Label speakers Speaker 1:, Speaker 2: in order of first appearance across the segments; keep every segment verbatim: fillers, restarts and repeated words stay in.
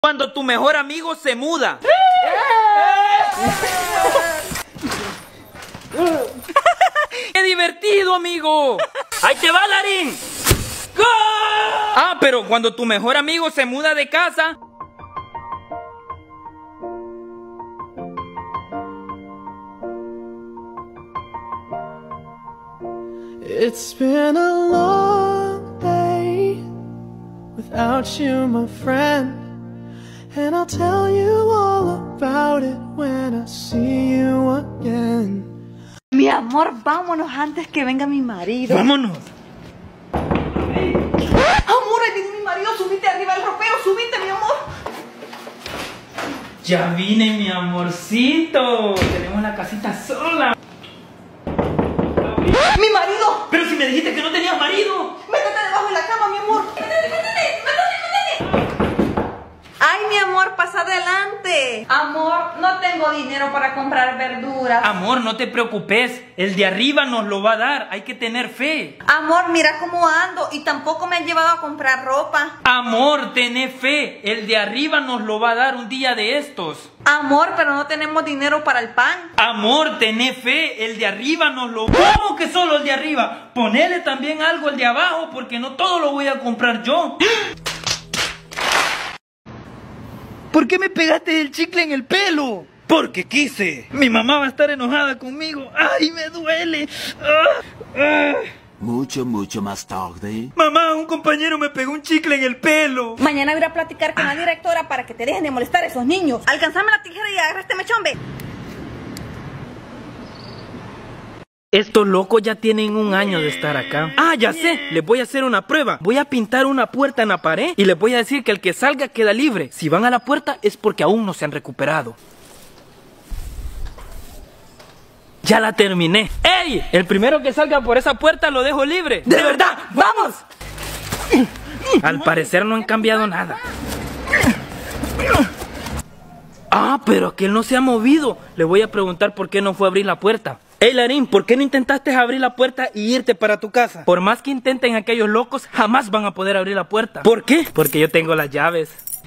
Speaker 1: Cuando tu mejor amigo se muda. ¡Qué divertido, amigo! ¡Ahí te va, Larín! ¡Gol! Ah, pero cuando tu mejor amigo se muda de casa.
Speaker 2: It's been a long day without you, my friend, and I'll tell you all about it when I see you again.
Speaker 3: Mi amor, vámonos antes que venga mi marido.
Speaker 1: ¡Vámonos!
Speaker 3: Amor, ahí viene mi marido, subite arriba del ropero, subite, mi amor.
Speaker 1: Ya vine, mi amorcito. Tenemos la casita sola.
Speaker 3: ¡Mi marido!
Speaker 1: Pero si me dijiste que no tenías marido.
Speaker 3: Métete debajo de la cama, mi amor. Métete, métete, métete, métete. Ay, mi amor, pasa adelante. Amor, no tengo dinero para comprar verduras.
Speaker 1: Amor, no te preocupes. El de arriba nos lo va a dar. Hay que tener fe.
Speaker 3: Amor, mira cómo ando y tampoco me han llevado a comprar ropa.
Speaker 1: Amor, tené fe. El de arriba nos lo va a dar un día de estos.
Speaker 3: Amor, pero no tenemos dinero para el pan.
Speaker 1: Amor, tené fe. El de arriba nos lo... ¿Cómo que solo el de arriba? Ponele también algo al de abajo porque no todo lo voy a comprar yo.
Speaker 4: ¿Por qué me pegaste el chicle en el pelo?
Speaker 1: Porque quise. Mi mamá va a estar enojada conmigo. ¡Ay, me duele! ¡Ah! ¡Ah!
Speaker 5: Mucho, mucho más tarde.
Speaker 1: Mamá, un compañero me pegó un chicle en el pelo.
Speaker 3: Mañana voy a platicar con la directora para que te dejen de molestar a esos niños. Alcanzame la tijera y agarra este mechón, ve.
Speaker 1: Estos locos ya tienen un año de estar acá. Ah, ya sé, les voy a hacer una prueba. Voy a pintar una puerta en la pared y les voy a decir que el que salga queda libre. Si van a la puerta es porque aún no se han recuperado. Ya la terminé. ¡Ey! El primero que salga por esa puerta lo dejo libre.
Speaker 4: ¡De verdad! ¡Vamos!
Speaker 1: Al parecer no han cambiado nada. Ah, pero aquel no se ha movido. Le voy a preguntar por qué no fue a abrir la puerta. Hey, Larín, ¿por qué no intentaste abrir la puerta y irte para tu casa? Por más que intenten aquellos locos, jamás van a poder abrir la puerta. ¿Por qué? Porque yo tengo las llaves.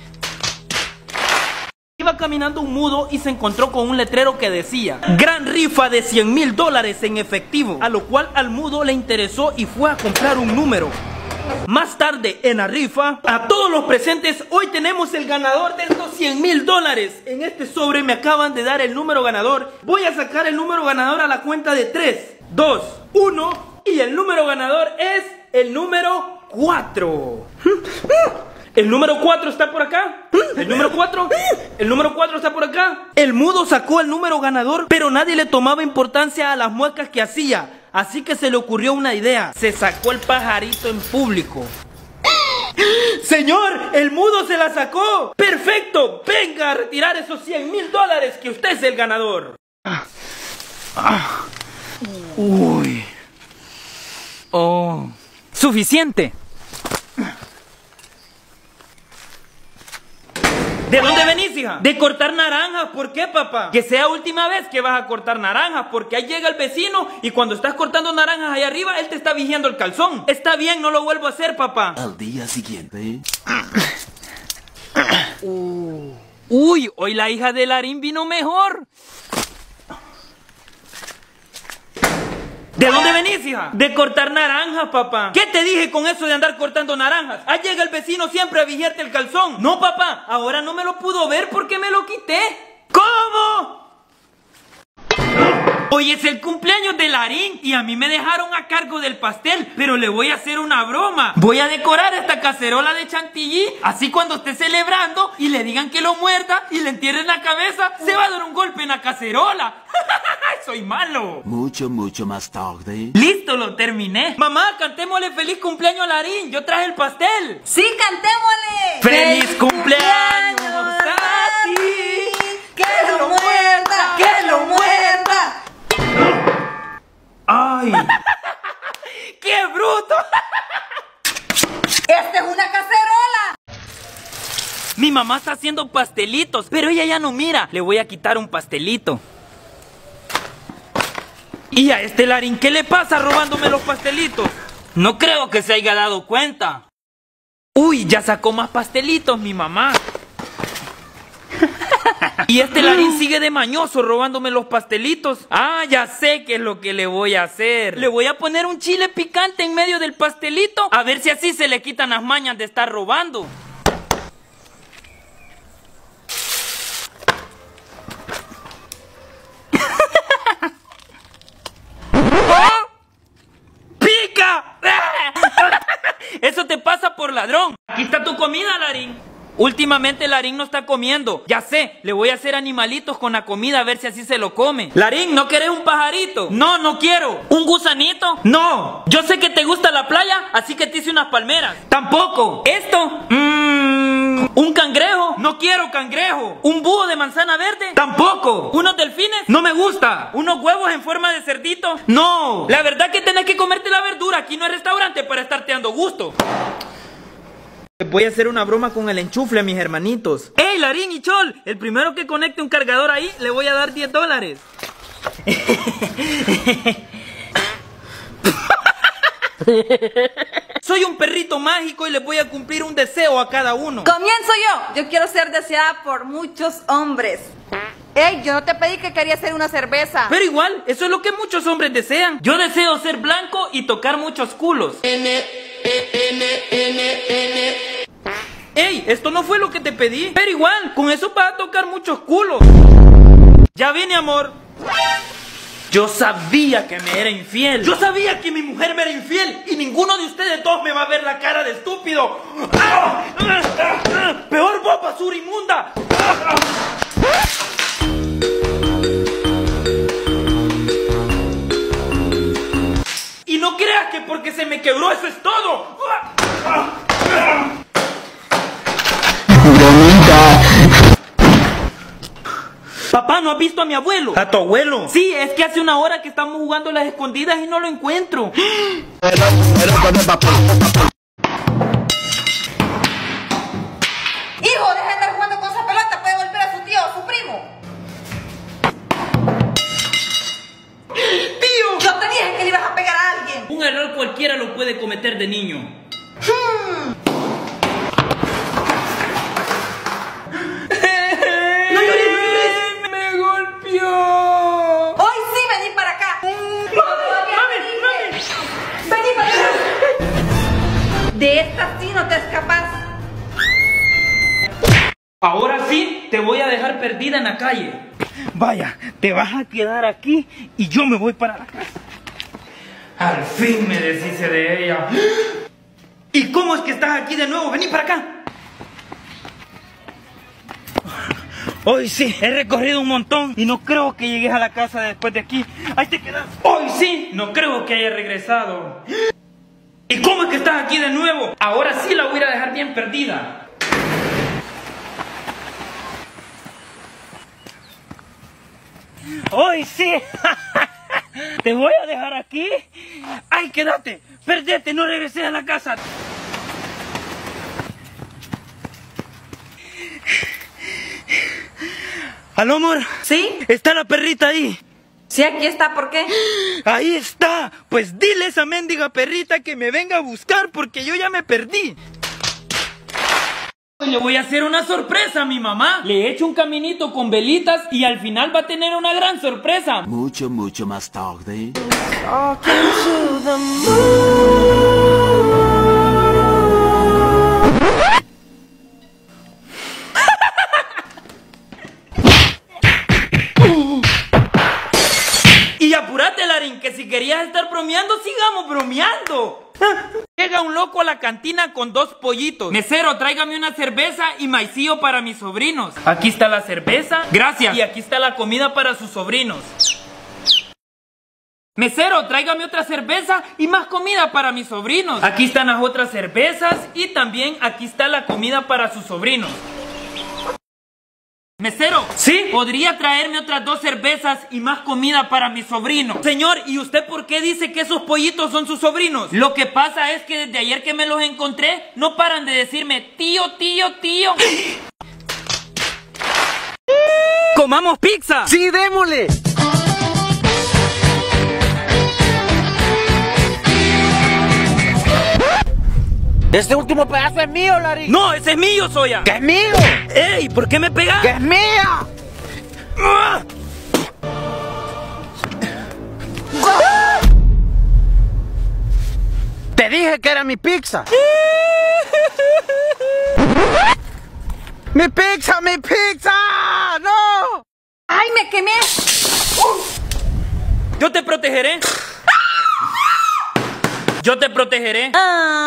Speaker 1: Iba caminando un mudo y se encontró con un letrero que decía: gran rifa de cien mil dólares en efectivo. A lo cual al mudo le interesó y fue a comprar un número. Más tarde en la rifa, a todos los presentes, hoy tenemos el ganador de estos cien mil dólares. En este sobre me acaban de dar el número ganador. Voy a sacar el número ganador a la cuenta de tres, dos, uno. Y el número ganador es el número cuatro. El número cuatro está por acá. El número cuatro. El número cuatro está por acá. El mudo sacó el número ganador, pero nadie le tomaba importancia a las muecas que hacía. Así que se le ocurrió una idea. Se sacó el pajarito en público. ¡Señor! ¡El mudo se la sacó! ¡Perfecto! Venga a retirar esos cien mil dólares que usted es el ganador. Ah. Ah. Uy. Oh. Suficiente. ¿De dónde venís, hija? De cortar naranjas. ¿Por qué, papá? Que sea última vez que vas a cortar naranjas, porque ahí llega el vecino y cuando estás cortando naranjas ahí arriba, él te está vigiando el calzón. Está bien, no lo vuelvo a hacer, papá.
Speaker 5: Al día siguiente.
Speaker 1: Uh. Uy, hoy la hija de Larín vino mejor. ¿De dónde venís, hija? De cortar naranjas, papá. ¿Qué te dije con eso de andar cortando naranjas? Ahí llega el vecino siempre a vigilarte el calzón. No, papá, ahora no me lo pudo ver porque me lo quité. ¿Cómo? Hoy es el cumpleaños de Larín y a mí me dejaron a cargo del pastel, pero le voy a hacer una broma. Voy a decorar esta cacerola de chantilly, así cuando esté celebrando y le digan que lo muerda y le entierren la cabeza, se va a dar un golpe en la cacerola. Soy malo.
Speaker 5: Mucho, mucho más tarde.
Speaker 1: Listo, lo terminé. Mamá, cantémosle feliz cumpleaños a Larín. Yo traje el pastel.
Speaker 3: ¡Sí, cantémosle!
Speaker 1: ¡Feliz cumpleaños a ti!
Speaker 3: ¡Que lo muerda! ¡Que lo muerda!
Speaker 1: ¡Ay! ¡Qué bruto!
Speaker 3: ¡Esta es una cacerola!
Speaker 1: Mi mamá está haciendo pastelitos, pero ella ya no mira. Le voy a quitar un pastelito. ¿Y a este Larín qué le pasa robándome los pastelitos? No creo que se haya dado cuenta. Uy, ya sacó más pastelitos mi mamá. Y este Larín sigue de mañoso robándome los pastelitos. Ah, ya sé qué es lo que le voy a hacer. Le voy a poner un chile picante en medio del pastelito, a ver si así se le quitan las mañas de estar robando. ¡Oh! ¡Pica! Eso te pasa por ladrón. Aquí está tu comida, Larín. Últimamente Larín no está comiendo. Ya sé, le voy a hacer animalitos con la comida a ver si así se lo come. Larín, ¿no querés un pajarito? No, no quiero. ¿Un gusanito? No. Yo sé que te gusta la playa, así que te hice unas palmeras. Tampoco. ¿Esto? Mmm. ¿Un cangrejo? No quiero cangrejo. ¿Un búho de manzana verde? Tampoco. ¿Unos delfines? No me gusta. ¿Unos huevos en forma de cerdito? No. La verdad que tenés que comerte la verdura. Aquí no es restaurante para estarte dando gusto. Voy a hacer una broma con el enchufle, mis hermanitos. ¡Ey, Larín y Chol! El primero que conecte un cargador ahí, le voy a dar diez dólares. Soy un perrito mágico y les voy a cumplir un deseo a cada uno.
Speaker 3: Comienzo yo. Yo quiero ser deseada por muchos hombres. Ey, yo no te pedí que quería hacer una cerveza.
Speaker 1: Pero igual, eso es lo que muchos hombres desean. Yo deseo ser blanco y tocar muchos culos. Ey, esto no fue lo que te pedí. Pero igual, con eso vas a tocar muchos culos. Ya vine, amor. Yo sabía que me era infiel. Yo sabía que mi mujer me era infiel. Y ninguno de ustedes dos me va a ver la cara de estúpido. ¡Ah! ¡Ah! ¡Ah! ¡Peor vos, basura inmunda! ¡Ah! Y no creas que porque se me quebró eso es todo. Papá, ¿no has visto a mi abuelo? ¿A tu abuelo? Sí, es que hace una hora que estamos jugando las escondidas y no lo encuentro.
Speaker 3: Hijo, deja de estar jugando con esa pelota. Puede volver a su tío o su primo.
Speaker 1: ¡Tío!
Speaker 3: Yo te dije que le ibas a pegar a alguien.
Speaker 1: Un error cualquiera lo puede cometer de niño.
Speaker 3: Hmm.
Speaker 1: ¡No llores, no llores! ¡Me golpeó!
Speaker 3: Hoy sí, vení para acá.
Speaker 1: ¡Mami, mami!
Speaker 3: Vení para acá. De esta sí no te escapas.
Speaker 1: Ahora sí, te voy a dejar perdida en la calle. Vaya, te vas a quedar aquí y yo me voy para la casa. Al fin me deshice de ella. ¿Y cómo es que estás aquí de nuevo? Vení para acá. Hoy sí, he recorrido un montón y no creo que llegues a la casa después de aquí. Ahí te quedas. Hoy sí, no creo que haya regresado. ¿Y cómo es que estás aquí de nuevo? Ahora sí la voy a ir a dejar bien perdida. Hoy sí. Te voy a dejar aquí. Ay, quédate. Perdete, no regreses a la casa. ¿Aló, amor?
Speaker 3: ¿Sí?
Speaker 1: ¿Está la perrita ahí?
Speaker 3: Sí, aquí está. ¿Por qué?
Speaker 1: Ahí está. Pues dile a esa mendiga perrita que me venga a buscar porque yo ya me perdí. Le voy a hacer una sorpresa a mi mamá. Le he hecho un caminito con velitas y al final va a tener una gran sorpresa.
Speaker 5: Mucho, mucho más tarde.
Speaker 1: Y apúrate, Larín, que si querías estar bromeando, sigamos bromeando. Llega un loco a la cantina con dos pollitos. Mesero, tráigame una cerveza y maicillo para mis sobrinos. Aquí está la cerveza. Gracias. Y aquí está la comida para sus sobrinos. Mesero, tráigame otra cerveza y más comida para mis sobrinos. Aquí están las otras cervezas y también aquí está la comida para sus sobrinos. Mesero, ¿sí? ¿Podría traerme otras dos cervezas y más comida para mi sobrino? Señor, ¿y usted por qué dice que esos pollitos son sus sobrinos? Lo que pasa es que desde ayer que me los encontré, no paran de decirme tío, tío, tío. ¡Comamos pizza!
Speaker 4: ¡Sí, démosle! Este último pedazo es mío, Larín.
Speaker 1: ¡No, ese es mío, Soya!
Speaker 4: ¡Que es mío!
Speaker 1: ¡Ey! ¿Por qué me pegas?
Speaker 4: ¡Que es mía!
Speaker 6: Te dije que era mi pizza. ¡Mi pizza, mi pizza! ¡No!
Speaker 3: ¡Ay, me quemé!
Speaker 1: Yo te protegeré. Yo te protegeré.
Speaker 3: Ah.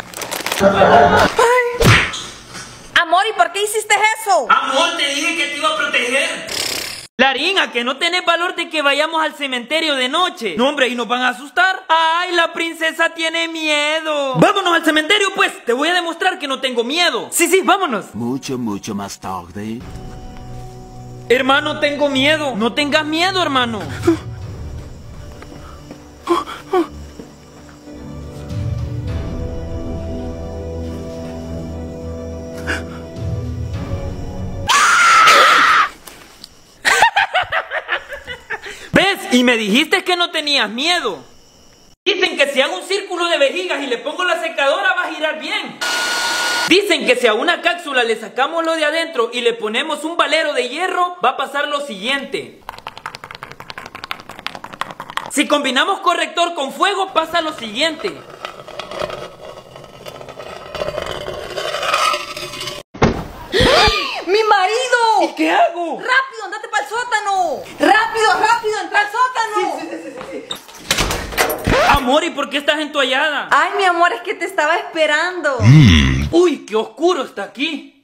Speaker 3: Amor, ¿y por qué hiciste eso?
Speaker 1: Amor, te dije que te iba a proteger. Larín, ¿a que no tenés valor de que vayamos al cementerio de noche? No, hombre, ¿y nos van a asustar? ¡Ay, la princesa tiene miedo! ¡Vámonos al cementerio, pues! Te voy a demostrar que no tengo miedo. Sí, sí, vámonos.
Speaker 5: Mucho, mucho más tarde.
Speaker 1: Hermano, tengo miedo. No tengas miedo, hermano. ¿Ves? Y me dijiste que no tenías miedo. Dicen que si hago un círculo de vejigas y le pongo la secadora va a girar bien. Dicen que si a una cápsula le sacamos lo de adentro y le ponemos un valero de hierro, va a pasar lo siguiente. Si combinamos corrector con fuego, pasa lo siguiente.
Speaker 3: ¡Mi marido!
Speaker 1: ¿Y qué hago?
Speaker 3: ¡Rápido, andate para el sótano! ¡Rápido, rápido, entra al sótano!
Speaker 1: Sí, sí, sí, sí, sí. Amor, ¿y por qué estás entoallada?
Speaker 3: Ay, mi amor, es que te estaba esperando.
Speaker 1: Uy, qué oscuro está aquí.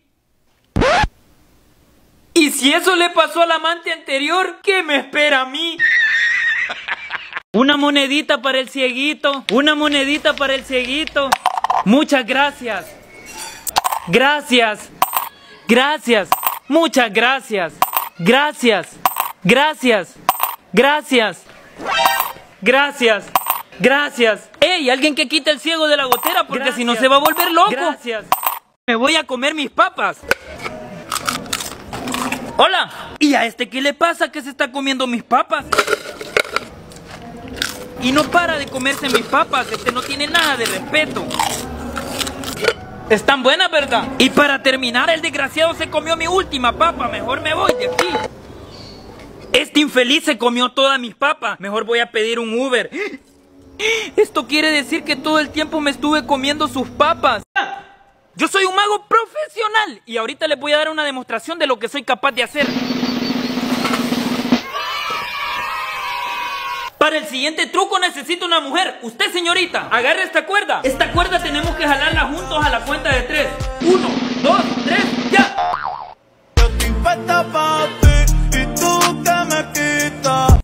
Speaker 1: Y si eso le pasó al amante anterior, ¿qué me espera a mí? Una monedita para el cieguito. Una monedita para el cieguito. Muchas gracias. Gracias. Gracias. Muchas gracias. Gracias. Gracias. Gracias. Gracias. Gracias. ¡Ey! Alguien que quite el ciego de la gotera porque gracias. Si no se va a volver loco. Gracias. Me voy a comer mis papas. Hola. ¿Y a este qué le pasa que se está comiendo mis papas? Y no para de comerse mis papas. Este no tiene nada de respeto. Están buenas, ¿verdad? Y para terminar, el desgraciado se comió mi última papa. Mejor me voy de aquí. Este infeliz se comió todas mis papas. Mejor voy a pedir un Uber. Esto quiere decir que todo el tiempo me estuve comiendo sus papas. Yo soy un mago profesional y ahorita les voy a dar una demostración de lo que soy capaz de hacer. Para el siguiente truco necesito una mujer. Usted, señorita, agarre esta cuerda. Esta cuerda tenemos que jalarla juntos a la cuenta de tres. Uno, dos, tres, ya.
Speaker 2: Yo estoy puesta pa' ti y tú que me quitas.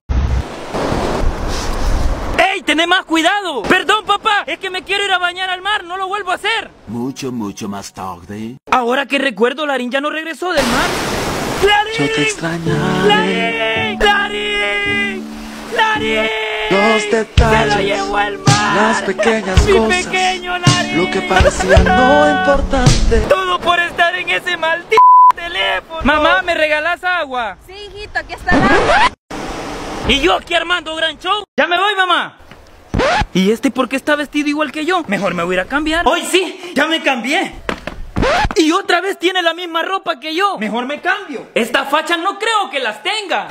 Speaker 1: ¡Ey! ¡Tené más cuidado! Perdón, papá, es que me quiero ir a bañar al mar. No lo vuelvo a hacer.
Speaker 5: Mucho, mucho más tarde.
Speaker 1: Ahora que recuerdo, Larín ya no regresó del mar. ¡Larín!
Speaker 2: Yo te extrañaré.
Speaker 1: ¡Larín! ¡Larín! ¡Larín!
Speaker 2: Los detalles,
Speaker 1: ¡se lo llevó al mar!
Speaker 2: las pequeñas
Speaker 1: ¡Mi
Speaker 2: cosas,
Speaker 1: pequeño Larín!
Speaker 2: lo que parecía no importante.
Speaker 1: Todo por estar en ese maldito teléfono. Mamá, ¿me regalas agua?
Speaker 3: Sí, hijito, aquí está el agua.
Speaker 1: Y yo aquí armando gran show. Ya me voy, mamá. ¿Y este por qué está vestido igual que yo? Mejor me voy a ir a cambiar. Hoy sí, ya me cambié. Y otra vez tiene la misma ropa que yo. Mejor me cambio. Estas fachas no creo que las tenga.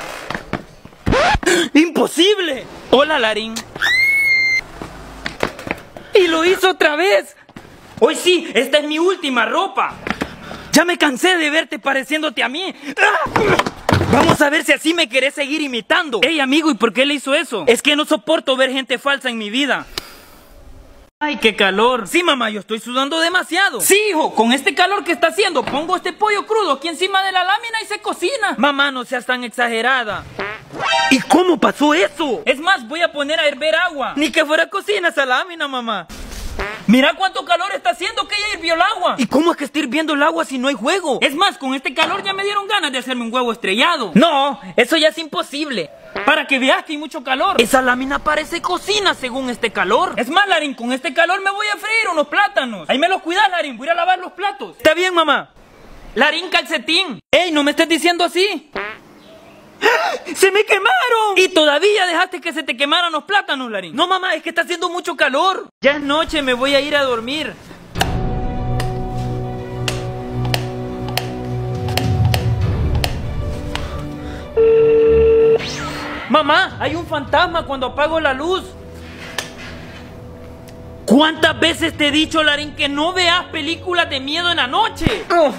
Speaker 1: ¡Imposible! Hola, Larín. Y lo hizo otra vez. Hoy sí, esta es mi última ropa. Ya me cansé de verte pareciéndote a mí. Vamos a ver si así me querés seguir imitando. Ey, amigo, ¿y por qué le hizo eso? Es que no soporto ver gente falsa en mi vida. ¡Ay, qué calor! Sí, mamá, yo estoy sudando demasiado. Sí, hijo, con este calor que está haciendo, pongo este pollo crudo aquí encima de la lámina y se cocina. Mamá, no seas tan exagerada. ¿Y cómo pasó eso? Es más, voy a poner a hervir agua. Ni que fuera cocina esa lámina, mamá. Mira cuánto calor está haciendo que ya hirvió el agua. ¿Y cómo es que está hirviendo el agua si no hay juego? Es más, con este calor ya me dieron ganas de hacerme un huevo estrellado. No, eso ya es imposible. Para que veas que hay mucho calor. Esa lámina parece cocina según este calor. Es más, Larín, con este calor me voy a freír unos plátanos. Ahí me los cuidas, Larín, voy a ir a lavar los platos. Está bien, mamá. Larín, calcetín. Ey, no me estés diciendo así. ¡Se me quemaron! Y todavía dejaste que se te quemaran los plátanos, Larín. No, mamá, es que está haciendo mucho calor. Ya es noche, me voy a ir a dormir. Mamá, hay un fantasma cuando apago la luz. ¿Cuántas veces te he dicho, Larín, que no veas películas de miedo en la noche? Oh.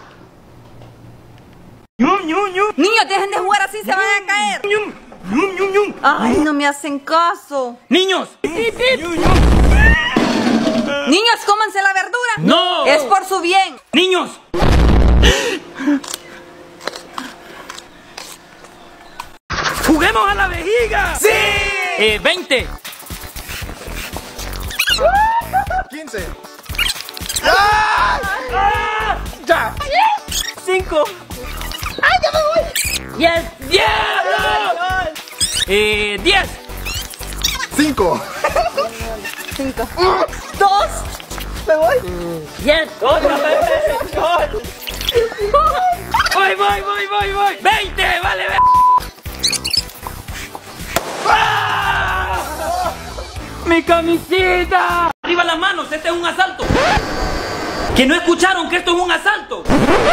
Speaker 3: Niños, dejen de jugar así, se van a caer. Ay, no me hacen caso.
Speaker 1: Niños.
Speaker 3: Niños, cómanse la verdura.
Speaker 1: No.
Speaker 3: Es por su bien.
Speaker 1: Niños. ¡Juguemos a la vejiga! ¡Sí! Eh, veinte.
Speaker 7: quince.
Speaker 1: ¡Ah! ¡Ah!
Speaker 7: ¡Ya!
Speaker 1: cinco.
Speaker 3: ¡Ay, ya me voy!
Speaker 1: ¡Diez! ¡Diablo! Eh, diez.
Speaker 7: cinco.
Speaker 3: cinco. dos. Me voy.
Speaker 1: diez. ¡Otra vez! ¡Gol! ¡Voy, voy, voy, voy, voy! veinte, vale, ve. ¡Ah! ¡Mi camiseta! ¡Arriba las manos! ¡Este es un asalto! ¿Que no escucharon que esto es un asalto?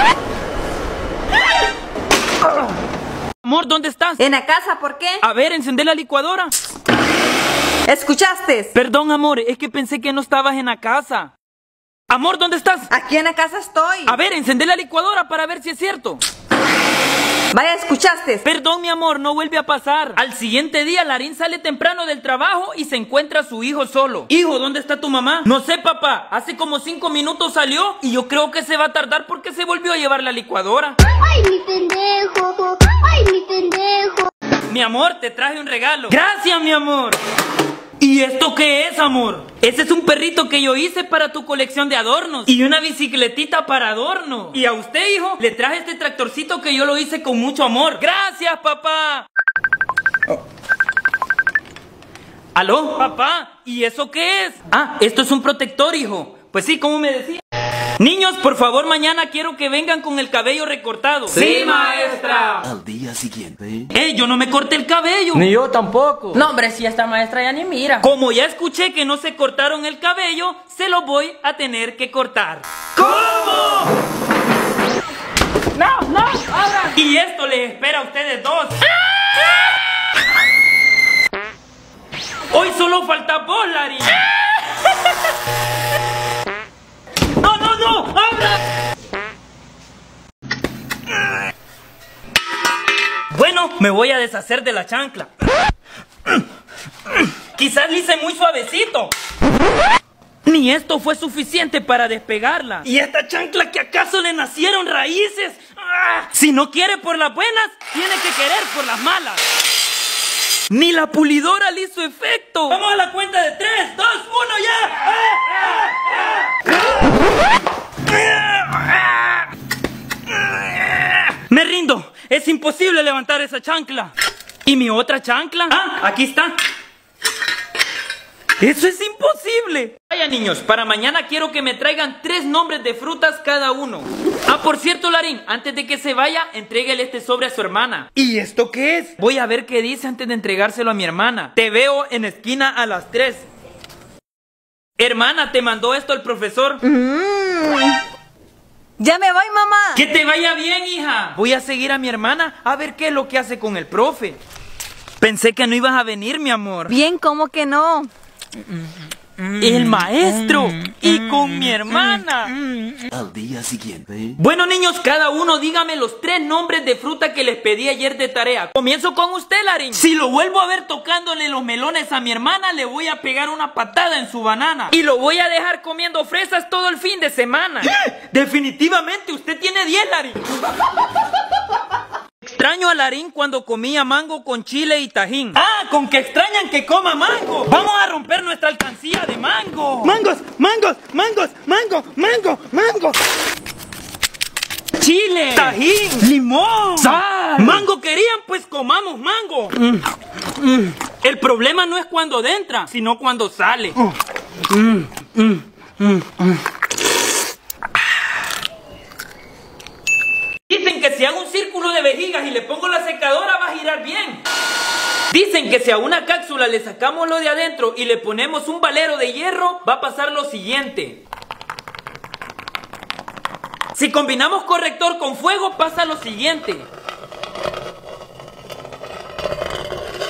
Speaker 1: Amor, ¿dónde estás?
Speaker 3: En la casa, ¿por qué?
Speaker 1: A ver, encendé la licuadora.
Speaker 3: ¿Escuchaste?
Speaker 1: Perdón, amor, es que pensé que no estabas en la casa. Amor, ¿dónde estás?
Speaker 3: Aquí en la casa estoy.
Speaker 1: A ver, encendé la licuadora para ver si es cierto.
Speaker 3: Vaya, ¿escuchaste?
Speaker 1: Perdón, mi amor, no vuelve a pasar. Al siguiente día, Larín sale temprano del trabajo y se encuentra a su hijo solo. Hijo, ¿dónde está tu mamá? No sé, papá. Hace como cinco minutos salió y yo creo que se va a tardar porque se volvió a llevar la licuadora.
Speaker 8: ¡Ay, mi pendejo! ¡Ay, mi pendejo!
Speaker 1: Mi amor, te traje un regalo. Gracias, mi amor. ¿Y esto qué es, amor? Ese es un perrito que yo hice para tu colección de adornos. Y una bicicletita para adorno. Y a usted, hijo, le traje este tractorcito que yo lo hice con mucho amor. ¡Gracias, papá! Oh. ¿Aló, papá? ¿Y eso qué es? Ah, esto es un protector, hijo. Pues sí, como me decía. Niños, por favor, mañana quiero que vengan con el cabello recortado.
Speaker 6: ¡Sí, maestra!
Speaker 5: Al día siguiente.
Speaker 1: ¡Ey, yo no me corté el cabello!
Speaker 6: Ni yo tampoco.
Speaker 1: No, hombre, si esta maestra ya ni mira. Como ya escuché que no se cortaron el cabello, se lo voy a tener que cortar. ¿Cómo? ¡No, no! ¡Abran! Y esto les espera a ustedes dos. Hoy solo falta vos, Larín. ¡No, no, no! ¡Abra! Bueno, me voy a deshacer de la chancla. Quizás le hice muy suavecito. Ni esto fue suficiente para despegarla. ¿Y esta chancla que acaso le nacieron raíces? ¡Ah! Si no quiere por las buenas, tiene que querer por las malas. Ni la pulidora le hizo efecto. Vamos a la cuenta de tres, dos, uno, ya. ¡Ah! ¡Ah! ¡Ah! Me rindo. Es imposible levantar esa chancla. ¿Y mi otra chancla? Ah, aquí está. ¡Eso es imposible! Vaya, niños, para mañana quiero que me traigan tres nombres de frutas cada uno. Ah, por cierto, Larín, antes de que se vaya, entréguele este sobre a su hermana. ¿Y esto qué es? Voy a ver qué dice antes de entregárselo a mi hermana. Te veo en esquina a las tres. Hermana, ¿te mandó esto el profesor?
Speaker 3: Mm. Ya me voy, mamá.
Speaker 1: Que te vaya bien, hija. Voy a seguir a mi hermana a ver qué es lo que hace con el profe. Pensé que no ibas a venir, mi amor.
Speaker 3: Bien, ¿cómo que no?
Speaker 1: El maestro y con mi hermana.
Speaker 5: Al día siguiente.
Speaker 1: Bueno, niños, cada uno dígame los tres nombres de fruta que les pedí ayer de tarea. Comienzo con usted, Larín. Si lo vuelvo a ver tocándole los melones a mi hermana, le voy a pegar una patada en su banana. Y lo voy a dejar comiendo fresas todo el fin de semana. Definitivamente usted tiene diez, Larín. Extraño a Larín cuando comía mango con chile y tajín. ¡Ah! ¡Con que extrañan que coma mango! ¡Vamos a romper nuestra alcancía de mango!
Speaker 4: ¡Mangos! ¡Mangos! ¡Mangos! ¡Mango! ¡Mango! ¡Mango!
Speaker 1: ¡Chile! ¡Tajín! ¡Limón! ¡Sal! ¡Mango querían! Pues comamos mango. Mm. Mm. El problema no es cuando entra, sino cuando sale. Mm. Mm. Mm. Mm. Dicen que si hago un círculo de vejigas y le pongo la secadora va a girar bien. Dicen que si a una cápsula le sacamos lo de adentro y le ponemos un valero de hierro, va a pasar lo siguiente. Si combinamos corrector con fuego, pasa lo siguiente.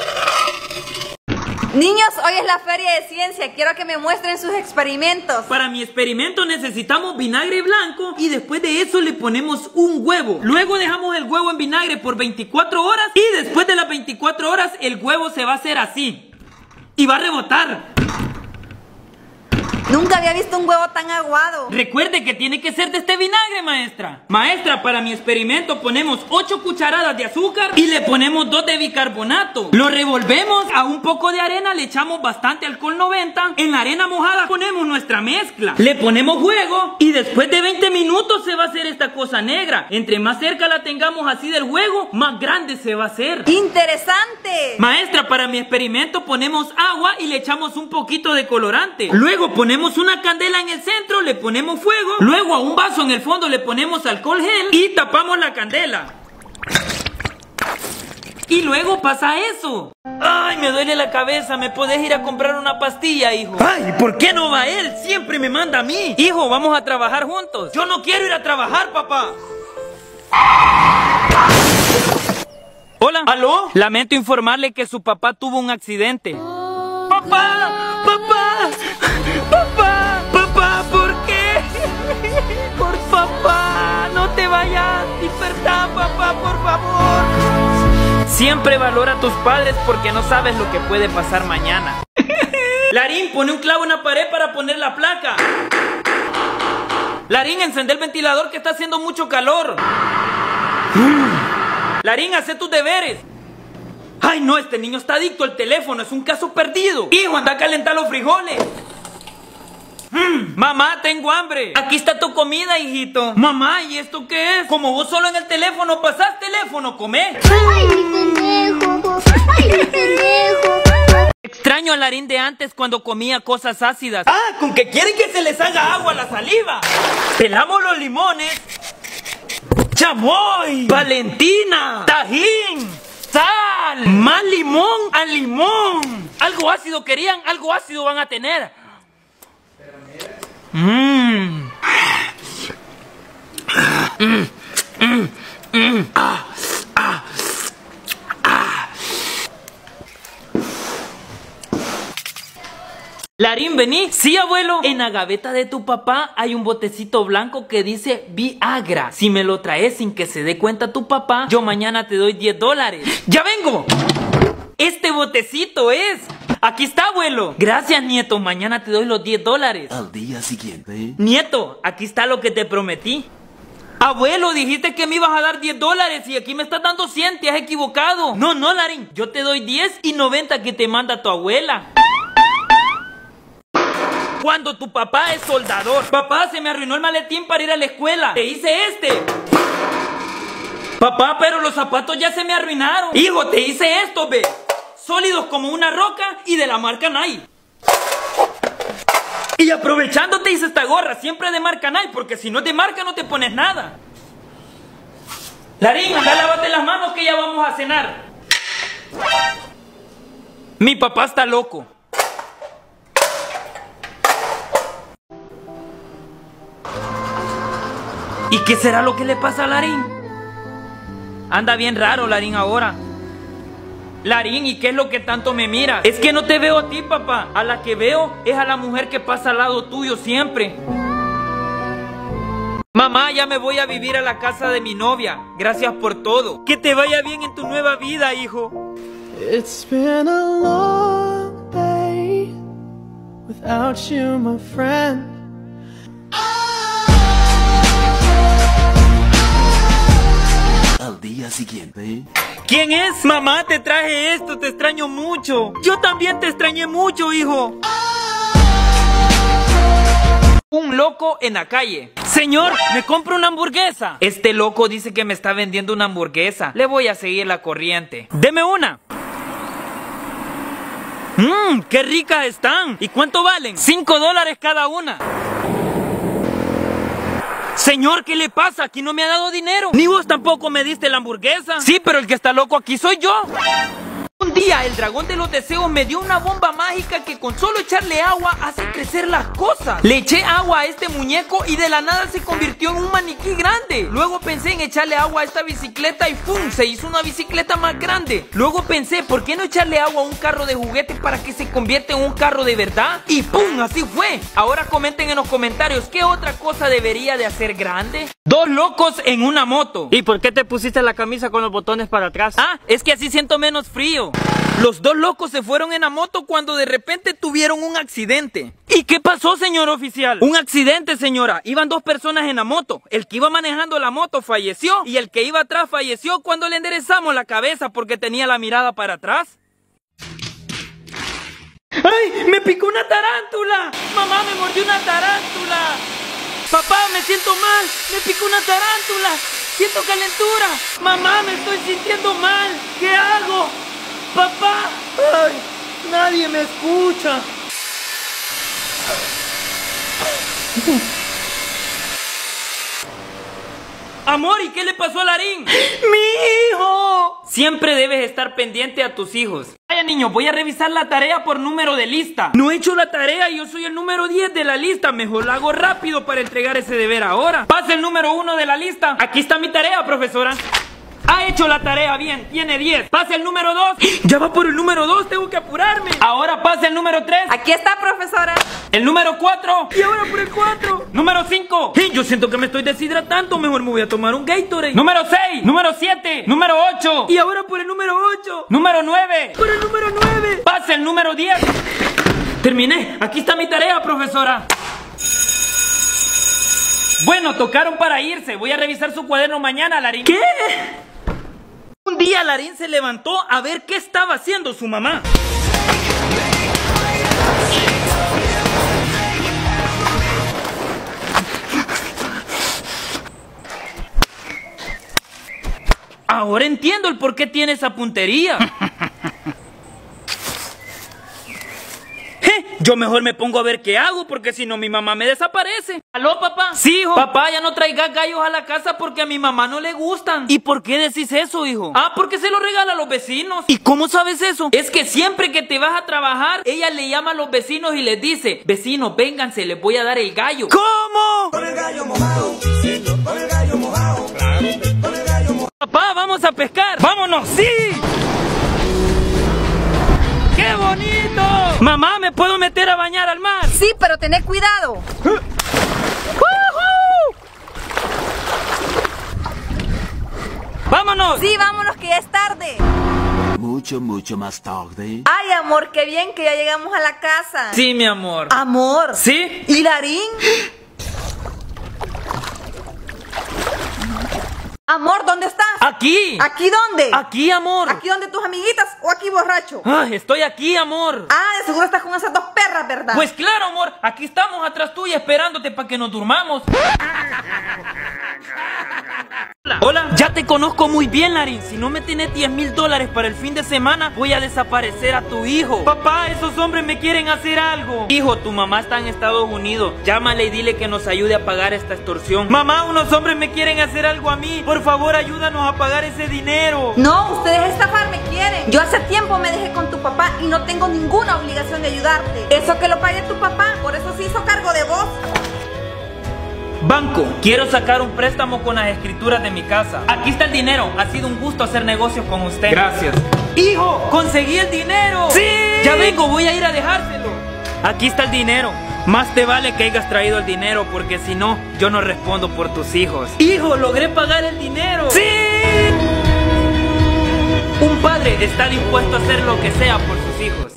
Speaker 3: Niños, hoy es la feria de ciencia. Quiero que me muestren sus experimentos.
Speaker 1: Para mi experimento necesitamos vinagre blanco y después de eso le ponemos un huevo. Luego dejamos el huevo en vinagre por veinticuatro horas y después de las veinticuatro horas el huevo se va a hacer así y va a rebotar.
Speaker 3: Nunca había visto un huevo tan aguado.
Speaker 1: Recuerde que tiene que ser de este vinagre, maestra. Maestra, para mi experimento ponemos ocho cucharadas de azúcar y le ponemos dos de bicarbonato. Lo revolvemos, a un poco de arena le echamos bastante alcohol noventa. En la arena mojada ponemos nuestra mezcla. Le ponemos juego y después de veinte minutos se va a hacer esta cosa negra. Entre más cerca la tengamos así del juego, más grande se va a hacer.
Speaker 3: ¡Interesante!
Speaker 1: Maestra, para mi experimento ponemos agua y le echamos un poquito de colorante. Luego ponemos una candela en el centro, le ponemos fuego. Luego a un vaso en el fondo le ponemos alcohol gel y tapamos la candela. Y luego pasa eso. Ay, me duele la cabeza, ¿me podés ir a comprar una pastilla, hijo? Ay, ¿por qué no va él? Siempre me manda a mí. Hijo, vamos a trabajar juntos. Yo no quiero ir a trabajar, papá. Hola. ¿Aló? Lamento informarle que su papá tuvo un accidente. ¡Papá! ¡Papá! ¡Papá! ¡Papá! ¿Por qué? ¡Por papá! ¡No te vayas! ¡Despertá, papá, por favor! Siempre valora a tus padres porque no sabes lo que puede pasar mañana. Larín, pone un clavo en la pared para poner la placa. Larín, encende el ventilador que está haciendo mucho calor. Larín, haz tus deberes. Ay, no, este niño está adicto al teléfono, es un caso perdido. Hijo, anda a calentar los frijoles. Mm, mamá, tengo hambre. Aquí está tu comida, hijito. Mamá, ¿y esto qué es? Como vos solo en el teléfono pasás teléfono, comé.
Speaker 8: Ay, mi pendejo. Ay, mi pendejo.
Speaker 1: Extraño al Larín de antes cuando comía cosas ácidas. Ah, con que quieren que se les haga agua a la saliva. Pelamos los limones. ¡Chamoy! ¡Valentina! ¡Tajín! ¡Sal! ¡Más limón a limón! Algo ácido querían, algo ácido van a tener. Mmm. Mm, mm, mm. Ah, ah, ah. Larín, vení. Sí, abuelo. En la gaveta de tu papá hay un botecito blanco que dice Viagra. Si me lo traes sin que se dé cuenta tu papá, yo mañana te doy diez dólares. ¡Ya vengo! Este botecito es... Aquí está, abuelo. Gracias, nieto. Mañana te doy los diez dólares.
Speaker 5: Al día siguiente.
Speaker 1: Nieto, aquí está lo que te prometí. Abuelo, dijiste que me ibas a dar diez dólares y aquí me estás dando cien. Te has equivocado. No, no, Larín. Yo te doy diez y noventa que te manda tu abuela. Cuando tu papá es soldador. Papá, se me arruinó el maletín para ir a la escuela. Te hice este. Papá, pero los zapatos ya se me arruinaron. Hijo, te hice esto, ve. Sólidos como una roca y de la marca Nike. Y aprovechando te hice esta gorra, siempre de marca Nike, porque si no es de marca no te pones nada. Larín, anda, lávate las manos que ya vamos a cenar. Mi papá está loco. ¿Y qué será lo que le pasa a Larín? Anda bien raro Larín ahora. Larín, ¿y qué es lo que tanto me mira? Es que no te veo a ti, papá. A la que veo es a la mujer que pasa al lado tuyo siempre. Mamá, ya me voy a vivir a la casa de mi novia. Gracias por todo. Que te vaya bien en tu nueva vida, hijo.
Speaker 2: It's been a long day without you, my friend.
Speaker 5: Al día siguiente.
Speaker 1: ¿Quién es? Mamá, te traje esto, te extraño mucho. Yo también te extrañé mucho, hijo. Un loco en la calle. Señor, ¿me compro una hamburguesa? Este loco dice que me está vendiendo una hamburguesa. Le voy a seguir la corriente. Deme una. Mmm, qué ricas están. ¿Y cuánto valen? Cinco dólares cada una. Señor, ¿qué le pasa? Aquí no me ha dado dinero. Ni vos tampoco me diste la hamburguesa. Sí, pero el que está loco aquí soy yo. Un día el dragón de los deseos me dio una bomba mágica que con solo echarle agua hace crecer las cosas. Le eché agua a este muñeco y de la nada se convirtió en un maniquí grande. Luego pensé en echarle agua a esta bicicleta y ¡pum! Se hizo una bicicleta más grande. Luego pensé, ¿por qué no echarle agua a un carro de juguete para que se convierta en un carro de verdad? Y ¡pum! Así fue. Ahora comenten en los comentarios qué otra cosa debería de hacer grande. Dos locos en una moto.
Speaker 6: ¿Y por qué te pusiste la camisa con los botones para atrás?
Speaker 1: Ah, es que así siento menos frío. Los dos locos se fueron en la moto cuando de repente tuvieron un accidente. ¿Y qué pasó, señor oficial? Un accidente, señora. Iban dos personas en la moto. El que iba manejando la moto falleció y el que iba atrás falleció cuando le enderezamos la cabeza porque tenía la mirada para atrás. ¡Ay! ¡Me picó una tarántula! ¡Mamá, me mordió una tarántula! ¡Papá, me siento mal! ¡Me picó una tarántula! ¡Siento calentura! ¡Mamá, me estoy sintiendo mal! ¿Qué hago? ¡Papá!
Speaker 4: ¡Ay! Nadie me escucha.
Speaker 1: Amor, ¿y qué le pasó a Larín? ¡Mi hijo! Siempre debes estar pendiente a tus hijos. Vaya niño, voy a revisar la tarea por número de lista. No he hecho la tarea y yo soy el número diez de la lista. Mejor la hago rápido para entregar ese deber ahora. Pasa el número uno de la lista. Aquí está mi tarea, profesora. Ha hecho la tarea bien, tiene diez. Pasa el número dos. Ya va por el número dos, tengo que apurarme. Ahora pasa el número tres.
Speaker 3: Aquí está, profesora.
Speaker 1: El número cuatro. Y ahora por el cuatro. Número cinco. Yo siento que me estoy deshidratando. Mejor me voy a tomar un Gatorade. Número seis. Número siete. Número ocho. Y ahora por el número ocho. Número nueve. Por el número nueve. Pasa el número diez. Terminé. Aquí está mi tarea, profesora. Bueno, tocaron para irse. Voy a revisar su cuaderno mañana, Larín. ¿Qué? Un día Larín se levantó a ver qué estaba haciendo su mamá. Ahora entiendo el por qué tiene esa puntería. Yo mejor me pongo a ver qué hago, porque si no mi mamá me desaparece. ¿Aló, papá? Sí, hijo. Papá, ya no traigas gallos a la casa porque a mi mamá no le gustan. ¿Y por qué decís eso, hijo? Ah, porque se lo regala a los vecinos. ¿Y cómo sabes eso? Es que siempre que te vas a trabajar, ella le llama a los vecinos y les dice: vecinos, vénganse, les voy a dar el gallo. ¿Cómo? Con el gallo mojado, sí, con el gallo mojado. Claro, con el gallo mojado. Papá, vamos a pescar. ¡Vámonos! ¡Sí! ¡Qué bonito! Mamá, ¿me puedo meter a bañar al mar?
Speaker 3: Sí, pero tened cuidado.
Speaker 1: ¡Uh! ¡Vámonos!
Speaker 3: Sí, vámonos que ya es tarde.
Speaker 5: Mucho, mucho más tarde.
Speaker 3: Ay, amor, qué bien que ya llegamos a la casa.
Speaker 1: Sí, mi amor.
Speaker 3: Amor.
Speaker 1: ¿Sí?
Speaker 3: ¿Y Larín? Amor, ¿dónde estás?
Speaker 1: ¡Aquí!
Speaker 3: ¿Aquí dónde?
Speaker 1: ¡Aquí, amor!
Speaker 3: ¿Aquí donde tus amiguitas o aquí borracho?
Speaker 1: ¡Ay, estoy aquí, amor!
Speaker 3: Ah, de seguro estás con esas dos perras, ¿verdad?
Speaker 1: Pues claro, amor, aquí estamos atrás tuya esperándote para que nos durmamos. Hola. Hola, ya te conozco muy bien, Larín. Si no me tienes diez mil dólares para el fin de semana, voy a desaparecer a tu hijo. Papá, esos hombres me quieren hacer algo. Hijo, tu mamá está en Estados Unidos. Llámale y dile que nos ayude a pagar esta extorsión. Mamá, unos hombres me quieren hacer algo a mí. Por favor, ayúdanos a pagar ese dinero.
Speaker 3: No, ustedes estafarme quieren. Yo hace tiempo me dejé con tu papá y no tengo ninguna obligación de ayudarte. Eso que lo pague tu papá, por eso se hizo cargo de vos.
Speaker 1: Banco, quiero sacar un préstamo con las escrituras de mi casa. Aquí está el dinero, ha sido un gusto hacer negocios con usted. Gracias. Hijo, conseguí el dinero. Sí. Ya vengo, voy a ir a dejárselo. Aquí está el dinero. Más te vale que hayas traído el dinero, porque si no, yo no respondo por tus hijos. Hijo, logré pagar el dinero. Sí. Un padre está dispuesto a hacer lo que sea por sus hijos.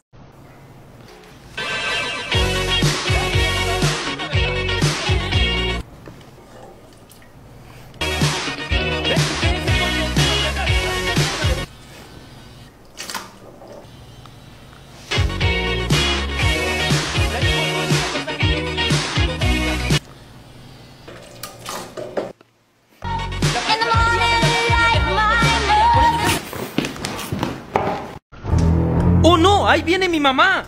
Speaker 1: ¡Oh no! ¡Ahí viene mi mamá!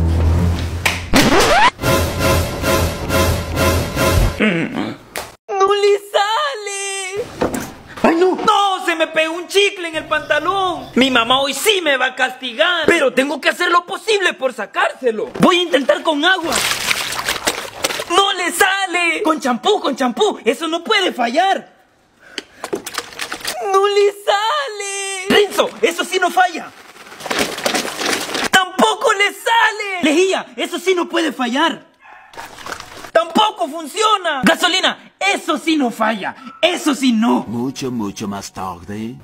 Speaker 4: No
Speaker 1: pantalón. Mi mamá hoy sí me va a castigar, pero tengo que hacer lo posible por sacárselo. Voy a intentar con agua. ¡No le sale! Con champú, con champú. Eso no puede fallar. ¡No le sale! Renzo, eso sí no falla. ¡Tampoco le sale! Lejía, eso sí no puede fallar. ¡Tampoco funciona! Gasolina, eso sí no falla. Eso sí no.
Speaker 5: Mucho, mucho más tarde.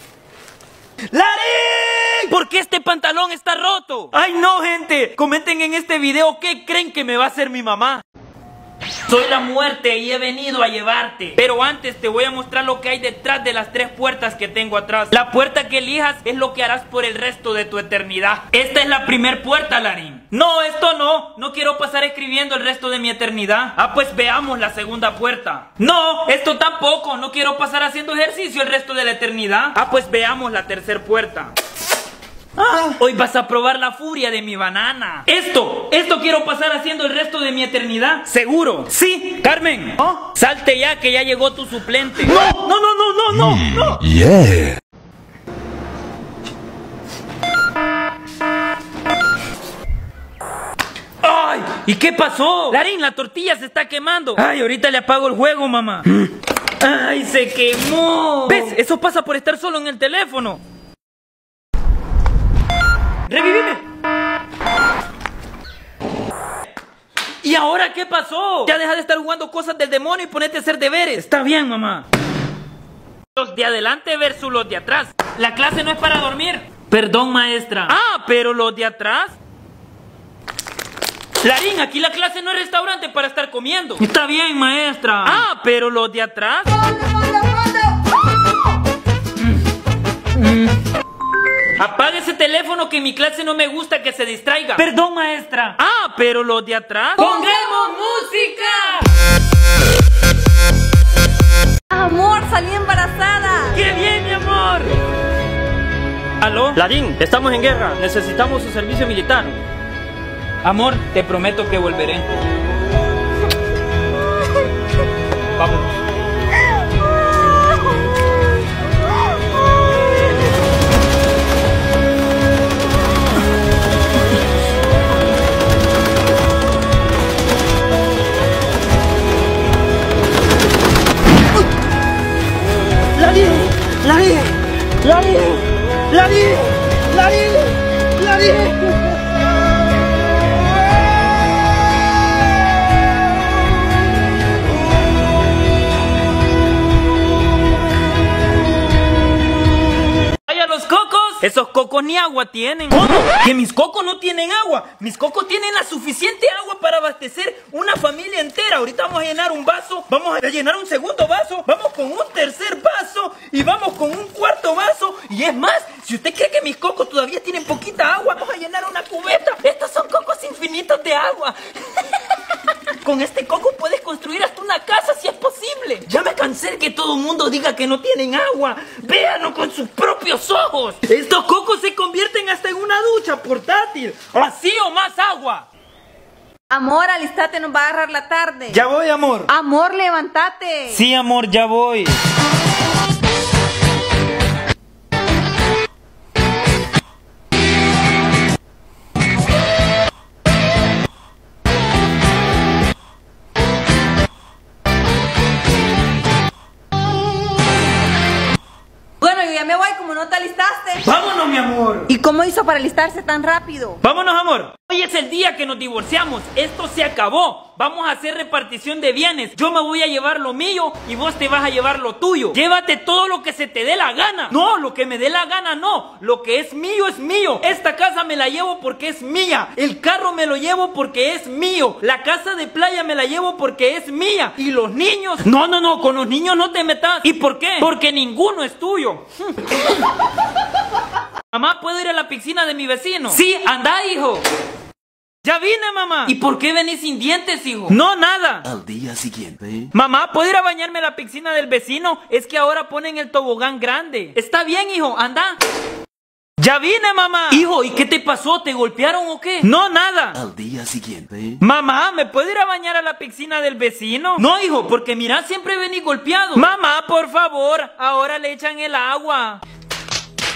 Speaker 1: ¡Larín! ¿Por qué este pantalón está roto? ¡Ay no, gente! Comenten en este video qué creen que me va a hacer mi mamá. Soy la muerte y he venido a llevarte. Pero antes te voy a mostrar lo que hay detrás de las tres puertas que tengo atrás. La puerta que elijas es lo que harás por el resto de tu eternidad. Esta es la primer puerta, Larín. No, esto no. No quiero pasar escribiendo el resto de mi eternidad. Ah, pues veamos la segunda puerta. No, esto tampoco. No quiero pasar haciendo ejercicio el resto de la eternidad. Ah, pues veamos la tercera puerta. Ah, hoy vas a probar la furia de mi banana. Esto, esto quiero pasar haciendo el resto de mi eternidad. ¿Seguro? Sí, Carmen. ¿Oh? Salte ya que ya llegó tu suplente. No, no, no, no, no, no, no.
Speaker 9: Yeah.
Speaker 1: ¡Ay! ¿Y qué pasó? Larín, la tortilla se está quemando. Ay, ahorita le apago el juego, mamá. ¡Ay, se quemó! ¿Ves? Eso pasa por estar solo en el teléfono. ¡Revivime! ¿Y ahora qué pasó? Ya deja de estar jugando cosas del demonio y ponete a hacer deberes. Está bien, mamá. Los de adelante versus los de atrás. La clase no es para dormir. Perdón, maestra. Ah, pero los de atrás. Larín, aquí la clase no es restaurante para estar comiendo. Está bien, maestra. Ah, pero los de atrás. Mm. Mm. Apague ese teléfono que en mi clase no me gusta que se distraiga. Perdón, maestra. Ah, pero los de atrás. ¡Pongamos música!
Speaker 3: Amor, salí embarazada.
Speaker 1: ¡Qué bien, mi amor! ¿Aló? Larín, estamos en guerra. Necesitamos su servicio militar. Amor, te prometo que volveré. Vamos.
Speaker 4: ¡Larín! ¡Larín! ¡Larín! ¡Larín! ¡Larín! ¡Larín!
Speaker 1: Esos cocos ni agua tienen. ¿Cómo? ¿Que mis cocos no tienen agua? Mis cocos tienen la suficiente agua para abastecer una familia entera. Ahorita vamos a llenar un vaso, vamos a llenar un segundo vaso, vamos con un tercer vaso y vamos con un cuarto vaso. Y es más, si usted cree que mis cocos todavía tienen poquita agua, vamos a llenar una cubeta. Estos son cocos infinitos de agua. Con este coco puedes construir hasta una casa si es posible. Ya me cansé de que todo el mundo diga que no tienen agua. Véanlo con sus propios ojos. Estos cocos se convierten hasta en una ducha portátil. Así o más agua.
Speaker 3: Amor, alistate, nos va a agarrar la tarde.
Speaker 1: Ya voy, amor.
Speaker 3: Amor, levántate.
Speaker 1: Sí, amor, ya voy. ¡Vámonos, mi amor!
Speaker 3: ¿Y cómo hizo para alistarse tan rápido?
Speaker 1: ¡Vámonos, amor! Hoy es el día que nos divorciamos. Esto se acabó. Vamos a hacer repartición de bienes. Yo me voy a llevar lo mío y vos te vas a llevar lo tuyo. Llévate todo lo que se te dé la gana. No, lo que me dé la gana no. Lo que es mío es mío. Esta casa me la llevo porque es mía. El carro me lo llevo porque es mío. La casa de playa me la llevo porque es mía. Y los niños... No, no, no, con los niños no te metas. ¿Y por qué? Porque ninguno es tuyo. Mamá, ¿puedo ir a la piscina de mi vecino? Sí, anda, hijo. Ya vine, mamá. ¿Y por qué venís sin dientes, hijo? No, nada.
Speaker 5: Al día siguiente.
Speaker 1: Mamá, ¿puedo ir a bañarme a la piscina del vecino? Es que ahora ponen el tobogán grande. Está bien, hijo, anda. Ya vine, mamá. Hijo, ¿y qué te pasó? ¿Te golpearon o qué? No, nada.
Speaker 5: Al día siguiente.
Speaker 1: Mamá, ¿me puedo ir a bañar a la piscina del vecino? No, hijo, porque mira, siempre venís golpeado. Mamá, por favor, ahora le echan el agua.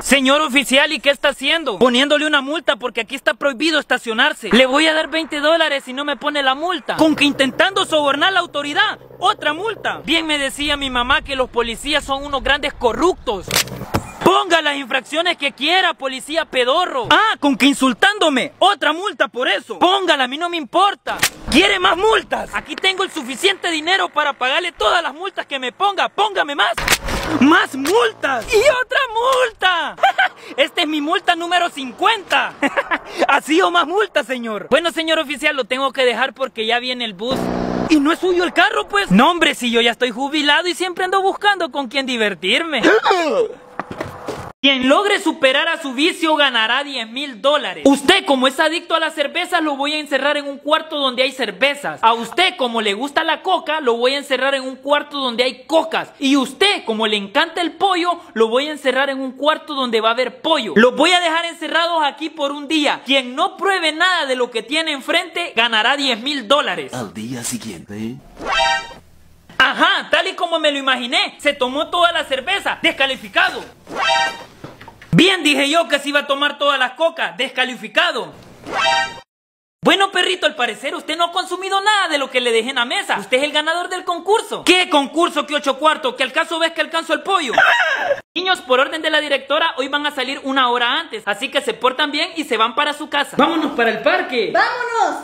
Speaker 1: Señor oficial, ¿y qué está haciendo? Poniéndole una multa porque aquí está prohibido estacionarse. Le voy a dar veinte dólares si no me pone la multa. Con que intentando sobornar la autoridad. Otra multa. Bien me decía mi mamá que los policías son unos grandes corruptos. Ponga las infracciones que quiera, policía pedorro. Ah, con que insultándome. Otra multa por eso. Póngala, a mí no me importa. ¿Quiere más multas? Aquí tengo el suficiente dinero para pagarle todas las multas que me ponga. Póngame más. ¡Más multas! ¡Y otra multa! Esta es mi multa número cincuenta. ¿Así o más multas, señor? Bueno, señor oficial, lo tengo que dejar porque ya viene el bus. ¿Y no es suyo el carro, pues? No, hombre, si yo ya estoy jubilado y siempre ando buscando con quién divertirme. Quien logre superar a su vicio ganará diez mil dólares. Usted, como es adicto a las cervezas, lo voy a encerrar en un cuarto donde hay cervezas. A usted, como le gusta la coca, lo voy a encerrar en un cuarto donde hay cocas. Y usted, como le encanta el pollo, lo voy a encerrar en un cuarto donde va a haber pollo. Los voy a dejar encerrados aquí por un día. Quien no pruebe nada de lo que tiene enfrente ganará diez mil dólares.
Speaker 5: Al día siguiente.
Speaker 1: Ajá, tal y como me lo imaginé. Se tomó toda la cerveza. Descalificado. Bien, dije yo que se iba a tomar todas las cocas. Descalificado. Bueno, perrito, al parecer usted no ha consumido nada de lo que le dejé en la mesa. Usted es el ganador del concurso. ¿Qué concurso? ¿Qué ocho cuartos? ¿Que al caso ves que alcanzo el pollo? Niños, por orden de la directora, hoy van a salir una hora antes. Así que se portan bien y se van para su casa. ¡Vámonos para el parque!
Speaker 3: ¡Vámonos!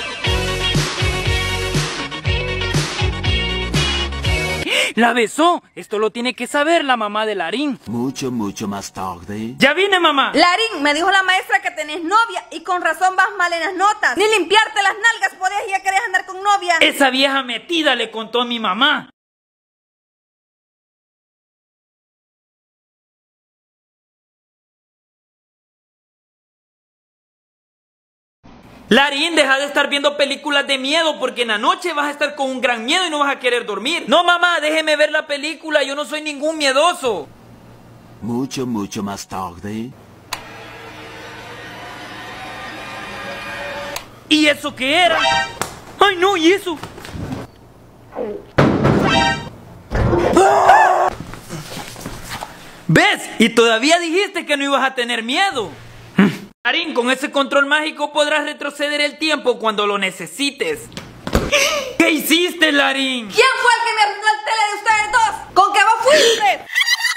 Speaker 1: ¡La besó! Esto lo tiene que saber la mamá de Larín.
Speaker 5: Mucho, mucho más tarde.
Speaker 1: ¡Ya vine, mamá!
Speaker 3: Larín, me dijo la maestra que tenés novia y con razón vas mal en las notas. Ni limpiarte las nalgas podías y ya querías andar con novia.
Speaker 1: Esa vieja metida le contó a mi mamá. Larín, deja de estar viendo películas de miedo porque en la noche vas a estar con un gran miedo y no vas a querer dormir. No, mamá, déjeme ver la película, yo no soy ningún miedoso.
Speaker 5: Mucho, mucho más tarde.
Speaker 1: ¿Y eso qué era? ¡Ay, no! ¿Y eso? ¿Ves? Y todavía dijiste que no ibas a tener miedo. Larín, con ese control mágico podrás retroceder el tiempo cuando lo necesites. ¿Qué hiciste, Larín?
Speaker 3: ¿Quién fue el que me arruinó el tele de ustedes dos? ¿Con qué vos fuiste?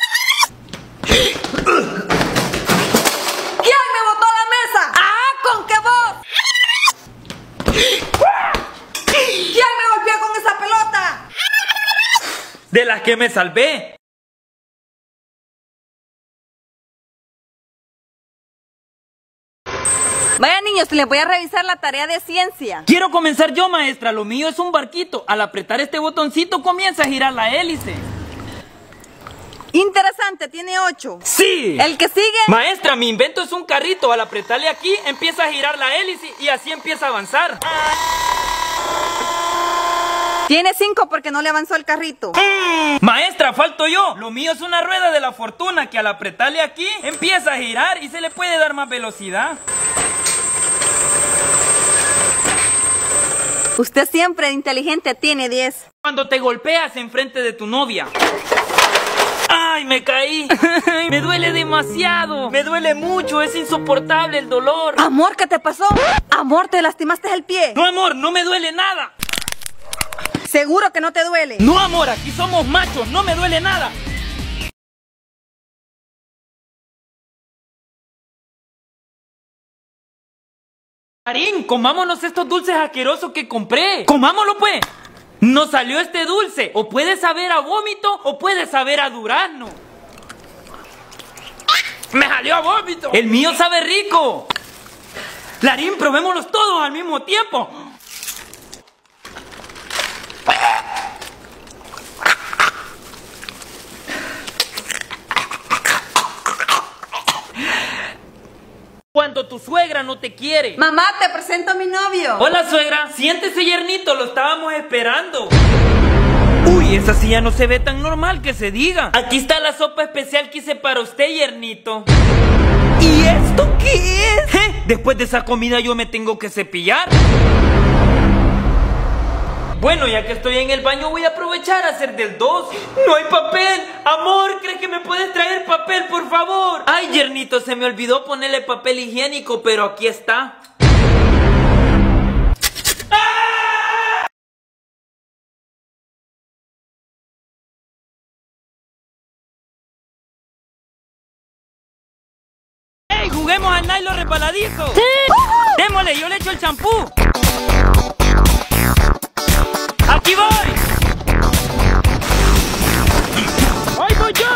Speaker 3: ¿Quién me botó a la mesa? ¡Ah, con qué vos! ¿Quién me golpeó con esa pelota?
Speaker 1: De las que me salvé.
Speaker 3: Vaya, niños, les voy a revisar la tarea de ciencia.
Speaker 1: Quiero comenzar yo, maestra. Lo mío es un barquito. Al apretar este botoncito comienza a girar la hélice.
Speaker 3: Interesante, tiene ocho.
Speaker 1: ¡Sí!
Speaker 3: ¿El que sigue?
Speaker 1: Maestra, mi invento es un carrito. Al apretarle aquí empieza a girar la hélice y así empieza a avanzar.
Speaker 3: Tiene cinco porque no le avanzó el carrito.
Speaker 1: Mm. Maestra, falto yo. Lo mío es una rueda de la fortuna que al apretarle aquí empieza a girar y se le puede dar más velocidad.
Speaker 3: Usted siempre de inteligente tiene diez.
Speaker 1: Cuando te golpeas enfrente de tu novia. ¡Ay, me caí! Me duele demasiado. Me duele mucho, es insoportable el dolor.
Speaker 3: Amor, ¿qué te pasó? Amor, te lastimaste el pie.
Speaker 1: No, amor, no me duele nada.
Speaker 3: Seguro que no te duele.
Speaker 1: No, amor, aquí somos machos, no me duele nada. Larín, comámonos estos dulces asquerosos que compré. ¡Comámoslo, pues! Nos salió este dulce. O puede saber a vómito o puede saber a durazno. ¡Me salió a vómito! ¡El mío sabe rico! Larín, probémoslos todos al mismo tiempo. Cuando tu suegra no te quiere.
Speaker 3: Mamá, te presento a mi novio.
Speaker 1: Hola, suegra. Siéntese, yernito, lo estábamos esperando. Uy, esa silla no se ve tan normal que se diga. Aquí está la sopa especial que hice para usted, yernito. ¿Y esto qué es? ¿Eh? Después de esa comida yo me tengo que cepillar. Bueno, ya que estoy en el baño voy a aprovechar a hacer del dos. No hay papel. Amor, ¿crees que me puedes traer papel, por favor? Ay, Yernito, se me olvidó ponerle papel higiénico, pero aquí está. ¡Ey, juguemos al nylon resbaladizo! ¡Sí! Uh-huh. Démosle, yo le echo el champú. ¡Aquí voy! ¡Ahí voy yo!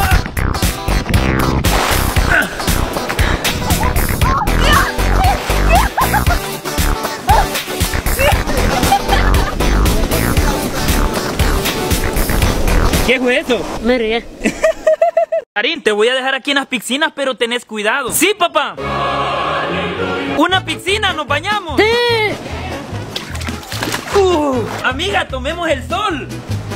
Speaker 1: ¿Qué fue eso?
Speaker 9: Me ríe.
Speaker 1: Karin, te voy a dejar aquí en las piscinas, pero tenés cuidado. ¡Sí, papá! ¡Una piscina! ¡Nos bañamos!
Speaker 9: ¡Sí!
Speaker 1: Uh, amiga, tomemos el sol.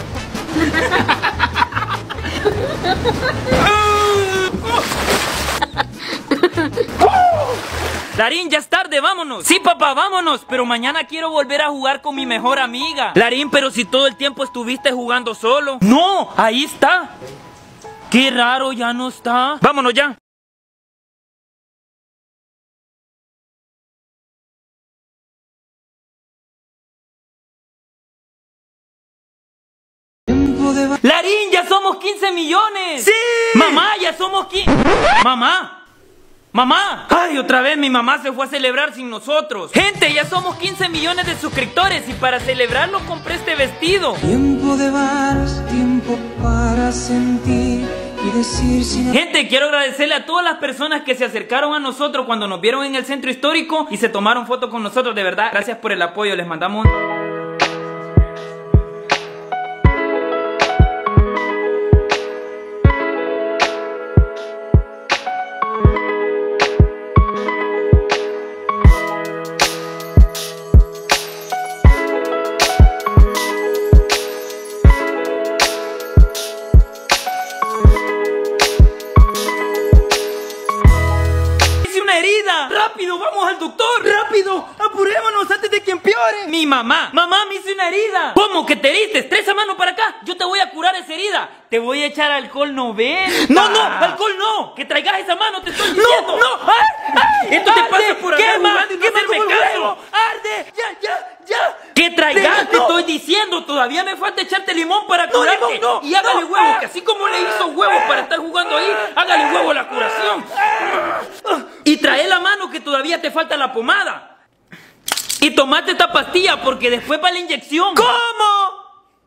Speaker 1: Larín, ya es tarde, vámonos. Sí, papá, vámonos. Pero mañana quiero volver a jugar con mi mejor amiga. Larín, pero si todo el tiempo estuviste jugando solo. No, ahí está. Qué raro, ya no está. Vámonos ya. Larín, ya somos quince millones. ¡Sí! Mamá, ya somos quince. Mamá. ¡Mamá! ¡Ay, otra vez mi mamá se fue a celebrar sin nosotros! ¡Gente, ya somos quince millones de suscriptores! Y para celebrarlo compré este vestido.
Speaker 10: Tiempo de vals, tiempo para sentir y decir sin...
Speaker 1: Gente, quiero agradecerle a todas las personas que se acercaron a nosotros cuando nos vieron en el centro histórico y se tomaron fotos con nosotros, de verdad. Gracias por el apoyo, les mandamos... ¡Rápido, vamos al doctor!
Speaker 4: ¡Rápido! ¡Apurémonos antes de que empeore!
Speaker 1: ¡Mi mamá! ¡Mamá, me hice una herida! ¿Cómo que te heriste? ¡Tres a mano para acá! ¡Yo te voy a curar esa herida! ¡Te voy a echar alcohol noventa! ¡No, no! ¡Alcohol no! ¡Que traigas esa mano, te estoy diciendo! ¡No, no! ¡Ay, ay! ¡Esto te pasa por andar jugando y no hacerme caso!
Speaker 4: ¡Arde! ¡Ya, ya, ya!
Speaker 1: ¡Que traigas, te estoy diciendo! Todavía me falta echarte limón para curarte.
Speaker 4: No, no,
Speaker 1: y hágale
Speaker 4: no,
Speaker 1: huevos,
Speaker 4: ah,
Speaker 1: que así como le hizo huevos para estar jugando ahí, hágale huevo a la curación. Y trae la mano que todavía te falta la pomada. Y tomate esta pastilla porque después va la inyección. ¿Cómo?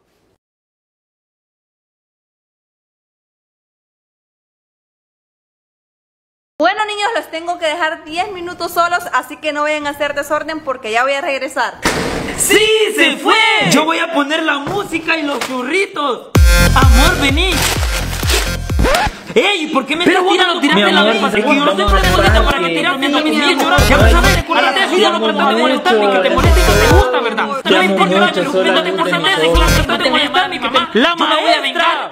Speaker 3: Bueno, niños, los tengo que dejar diez minutos solos, así que no vayan a hacer desorden porque ya voy a regresar.
Speaker 1: ¡Sí, se fue! Yo voy a poner la música y los churritos. Amor, vení. ¡Ey! ¿Por qué me estás tirando? Tiraste la vez pasada. Es que yo no sé por qué para que tiraste la comida. Ya vas a ver, recuérdate eso. Ya no tratas de molestarme, que te moleste y no te gusta, ¿verdad? No me importa, no te pases de ese clase, tratas de molestarme, que te... La maestra.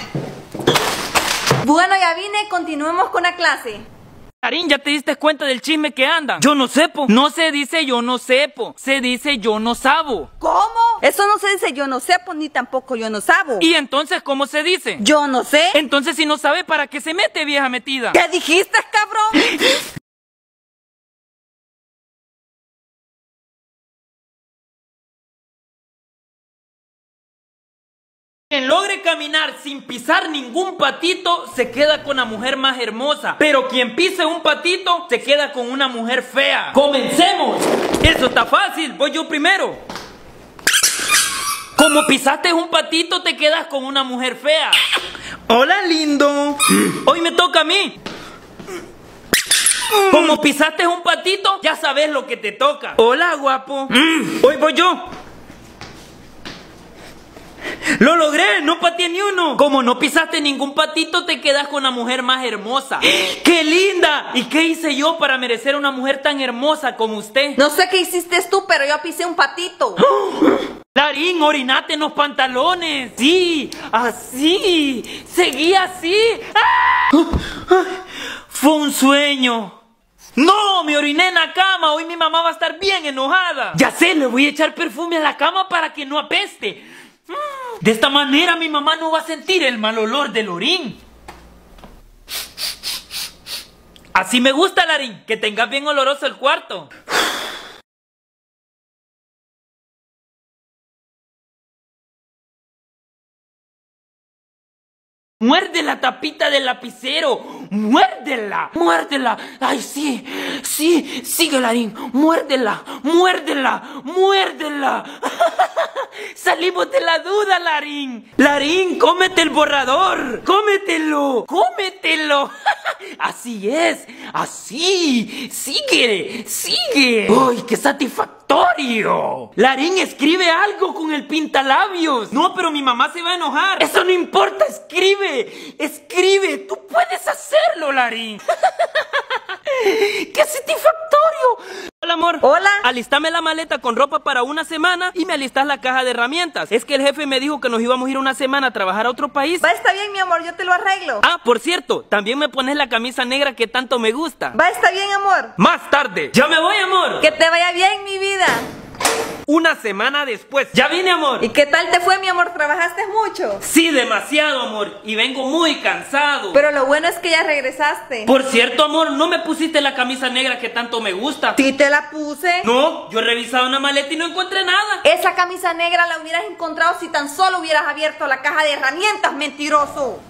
Speaker 3: Bueno, ya vine, continuemos con la clase.
Speaker 1: Karin, ¿ya te diste cuenta del chisme que anda? Yo no sepo. No se dice yo no sepo. Se dice yo no sabo.
Speaker 3: ¿Cómo? Eso no se dice yo no sepo, ni tampoco yo no sabo.
Speaker 1: ¿Y entonces cómo se dice?
Speaker 3: Yo no sé.
Speaker 1: Entonces si no sabe, ¿para qué se mete, vieja metida?
Speaker 3: ¿Qué dijiste, cabrón?
Speaker 1: Quien logre caminar sin pisar ningún patito se queda con la mujer más hermosa. Pero quien pise un patito se queda con una mujer fea. ¡Comencemos! Eso está fácil, voy yo primero. Como pisaste un patito te quedas con una mujer fea. Hola, lindo. Hoy me toca a mí. Como pisaste un patito ya sabes lo que te toca. Hola, guapo. Hoy voy yo. ¡Lo logré! ¡No pateé ni uno! Como no pisaste ningún patito, te quedas con la mujer más hermosa. ¡Qué linda! ¿Y qué hice yo para merecer una mujer tan hermosa como usted?
Speaker 3: No sé qué hiciste tú, pero yo pisé un patito.
Speaker 1: Larín, orinate en los pantalones. Sí, así. Seguí así. ¡Ah! Fue un sueño. No, me oriné en la cama. Hoy mi mamá va a estar bien enojada. Ya sé, le voy a echar perfume a la cama para que no apeste. De esta manera mi mamá no va a sentir el mal olor del orín. Así me gusta, Larín, que tengas bien oloroso el cuarto. Muerde la tapita del lapicero. Muérdela, muérdela. Ay, sí, sí, sigue, Larín. Muérdela, muérdela, muérdela. Salimos de la duda, Larín. Larín, cómete el borrador. Cómetelo, cómetelo. Así es, así. Sigue, sigue. ¡Ay, qué satisfactorio! Larín, escribe algo con el pintalabios. No, pero mi mamá se va a enojar. Eso no importa, escribe. Escribe, tú puedes hacerlo, Larín. ¡Qué satisfactorio! Hola, amor.
Speaker 3: Hola.
Speaker 1: Alistame la maleta con ropa para una semana y me alistas la caja de herramientas. Es que el jefe me dijo que nos íbamos a ir una semana a trabajar a otro país.
Speaker 3: Va, está bien, mi amor, yo te lo arreglo.
Speaker 1: Ah, por cierto, también me pones la camisa negra que tanto me gusta.
Speaker 3: Va, está bien, amor.
Speaker 1: Más tarde. Ya me voy, amor.
Speaker 3: Que te vaya bien, mi vida.
Speaker 1: Una semana después. Ya vine, amor.
Speaker 3: ¿Y qué tal te fue, mi amor? ¿Trabajaste mucho?
Speaker 1: Sí, demasiado, amor. Y vengo muy cansado.
Speaker 3: Pero lo bueno es que ya regresaste.
Speaker 1: Por cierto, amor, ¿no me pusiste la camisa negra que tanto me gusta?
Speaker 3: Sí, te la puse.
Speaker 1: No, yo he revisado una maleta y no encontré nada.
Speaker 3: Esa camisa negra la hubieras encontrado si tan solo hubieras abierto la caja de herramientas, mentiroso.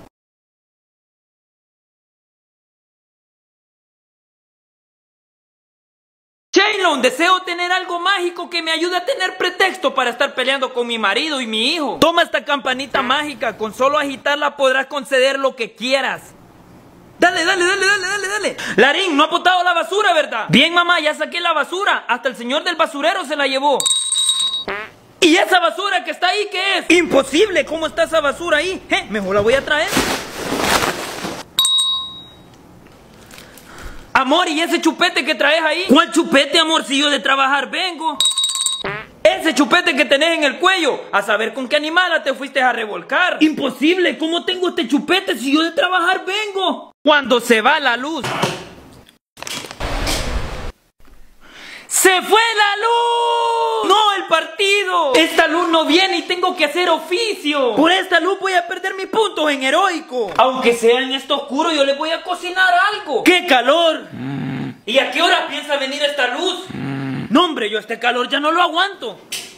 Speaker 1: Shaylon, deseo tener algo mágico que me ayude a tener pretexto para estar peleando con mi marido y mi hijo. Toma esta campanita mágica, con solo agitarla podrás conceder lo que quieras. Dale, dale, dale, dale, dale, dale. Larín, no ha botado la basura, ¿verdad? Bien, mamá, ya saqué la basura. Hasta el señor del basurero se la llevó. ¿Y esa basura que está ahí qué es? Imposible, ¿cómo está esa basura ahí? ¿Eh? Mejor la voy a traer. Amor, ¿y ese chupete que traes ahí? ¿Cuál chupete, amor, si yo de trabajar vengo? Ese chupete que tenés en el cuello, a saber con qué animala te fuiste a revolcar. Imposible, ¿cómo tengo este chupete si yo de trabajar vengo? Cuando se va la luz. ¡Se fue la luz! ¡No, el partido! Esta luz no viene y tengo que hacer oficio. Por esta luz voy a perder mis puntos en heroico. Aunque sea en esto oscuro, yo le voy a cocinar algo. ¡Qué calor! Mm. ¿Y a qué hora piensa venir esta luz? Mm. No, hombre, yo este calor ya no lo aguanto.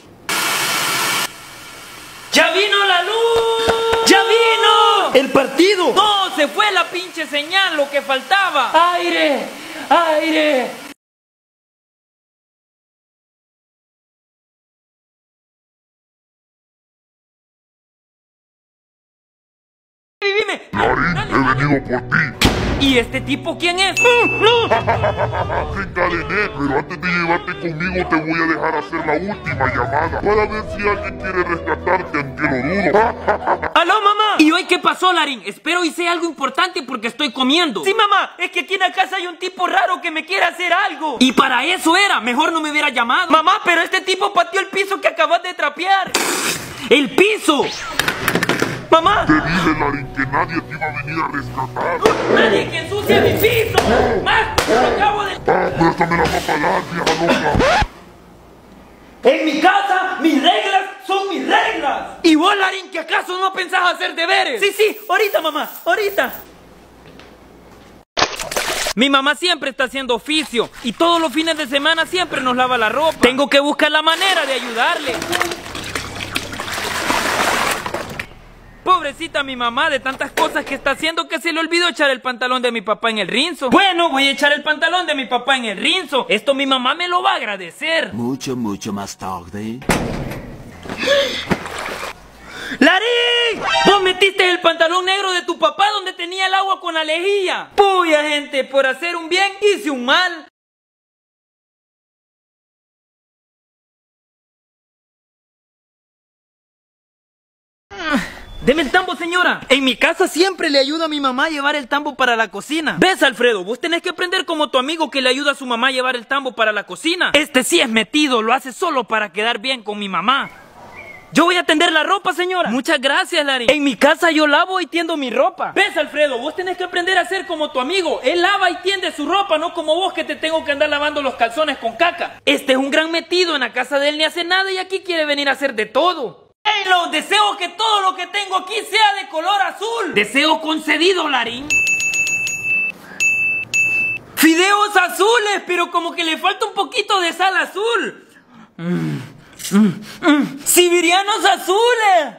Speaker 1: ¡Ya vino la luz! ¡Ya vino! ¡El partido! ¡No, se fue la pinche señal, lo que faltaba! ¡Aire! ¡Aire! Dime.
Speaker 9: Larín, he venido por ti.
Speaker 1: ¿Y este tipo quién es? ¡No! ¡No!
Speaker 9: Te encadené, pero antes de llevarte conmigo te voy a dejar hacer la última llamada para ver si alguien quiere rescatarte, aunque lo dudo.
Speaker 1: ¡Aló, mamá! ¿Y hoy qué pasó, Larín? Espero hice algo importante porque estoy comiendo. Sí, mamá, es que aquí en la casa hay un tipo raro que me quiere hacer algo. Y para eso era, mejor no me hubiera llamado. Mamá, pero este tipo pateó el piso que acabas de trapear. ¡El piso! ¡Mamá!
Speaker 9: Te dije, Larín, que nadie te iba a venir a rescatar.
Speaker 1: ¡Nadie que ensucie mi piso! ¡Más! ¡Lo acabo de...
Speaker 9: ¡Ah, préstame la papalar, vieja loca!
Speaker 1: En mi casa, mis reglas son mis reglas. ¿Y vos, Larín, que acaso no pensás hacer deberes? Sí, sí, ahorita, mamá, ahorita. Mi mamá siempre está haciendo oficio y todos los fines de semana siempre nos lava la ropa. Tengo que buscar la manera de ayudarle. Pobrecita mi mamá de tantas cosas que está haciendo que se le olvidó echar el pantalón de mi papá en el rinzo. Bueno, voy a echar el pantalón de mi papá en el rinzo. Esto mi mamá me lo va a agradecer.
Speaker 5: Mucho, mucho más tarde.
Speaker 1: ¡Larín! Vos metiste el pantalón negro de tu papá donde tenía el agua con la lejía. Puya, gente, por hacer un bien hice un mal. Deme el tambo, señora. En mi casa siempre le ayudo a mi mamá a llevar el tambo para la cocina. ¿Ves, Alfredo? Vos tenés que aprender como tu amigo que le ayuda a su mamá a llevar el tambo para la cocina. Este sí es metido, lo hace solo para quedar bien con mi mamá. Yo voy a tender la ropa, señora. Muchas gracias, Larín. En mi casa yo lavo y tiendo mi ropa. ¿Ves, Alfredo? Vos tenés que aprender a ser como tu amigo. Él lava y tiende su ropa, no como vos que te tengo que andar lavando los calzones con caca. Este es un gran metido. En la casa de él ni hace nada y aquí quiere venir a hacer de todo. Los deseo que todo lo que tengo aquí sea de color azul. Deseo concedido, Larín. Fideos azules, pero como que le falta un poquito de sal azul. Mm, mm, mm. Siberianos azules.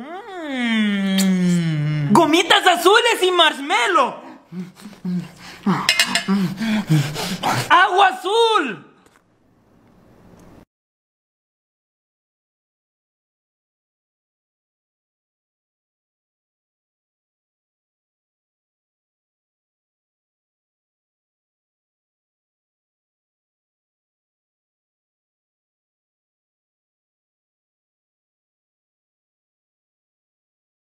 Speaker 1: Mm. Gomitas azules y marshmallow. Agua azul.